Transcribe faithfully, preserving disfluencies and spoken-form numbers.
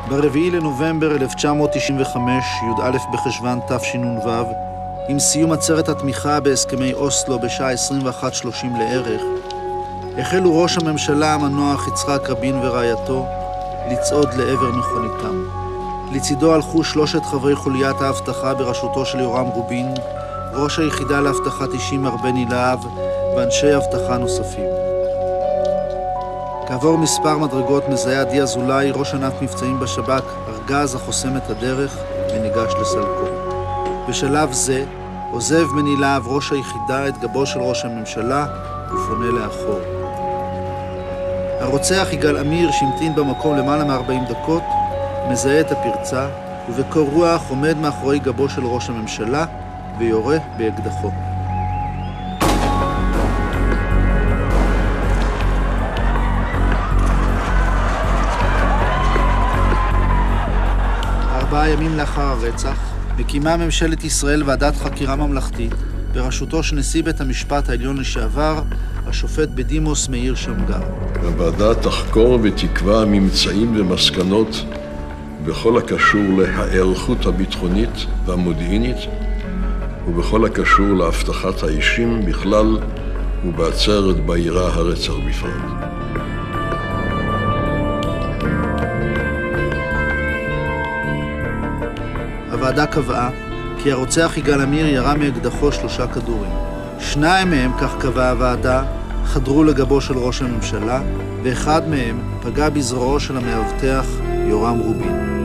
ברביעי לנובמבר אלף תשע מאות תשעים וחמש, י"א בחשוון תשנ"ו, עם סיום עצרת התמיכה בהסכמי אוסלו בשעה עשרים ואחת שלושים לערך, החלו ראש הממשלה המנוח יצחק רבין ורעייתו לצעוד לעבר מכוניתם. לצידו הלכו שלושת חברי חוליית האבטחה בראשותו של יורם רובין, ראש היחידה לאבטחת אישים מר בני להב ואנשי אבטחה נוספים. כעבור מספר מדרגות מזהה עדי אזולאי, ראש ענף מבצעים בשב"כ, ארגז החוסם את הדרך וניגש לסלקו. בשלב זה עוזב בני להב, ראש היחידה, את גבו של ראש הממשלה ופונה לאחור. הרוצח יגאל עמיר, שהמתין במקום למעלה מ-ארבעים דקות, מזהה את הפרצה ובקור רוח עומד מאחורי גבו של ראש הממשלה ויורה באקדחו. ארבעה ימים לאחר הרצח מקימה ממשלת ישראל ועדת חקירה ממלכתית בראשותו של נשיא בית המשפט העליון לשעבר, השופט בדימוס מאיר שמגר. הוועדה תחקור ותקבע ממצאים ומסקנות בכל הקשור להיערכות הביטחונית והמודיעינית ובכל הקשור להבטחת האישים בכלל ובעצרת בעירה הרצח בפרט. הוועדה קבעה כי הרוצח יגאל עמיר ירה מאקדחו שלושה כדורים. שניים מהם, כך קבעה הוועדה, חדרו לגבו של ראש הממשלה, ואחד מהם פגע בזרועו של המאבטח יורם רובין.